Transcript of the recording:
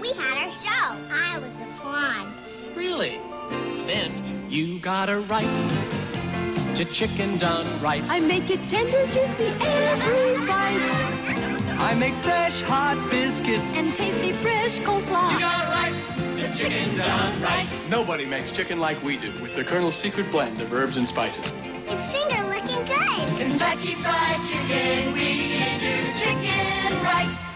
We had our show. I was a swan. Really? Then you got a right to chicken done right. I make it tender, juicy, every bite. I make fresh, hot biscuits And tasty, fresh coleslaw. You got a right to chicken done right. Nobody makes chicken like we do with the Colonel's secret blend of herbs and spices. It's finger looking good. Kentucky Fried Chicken, we do chicken right.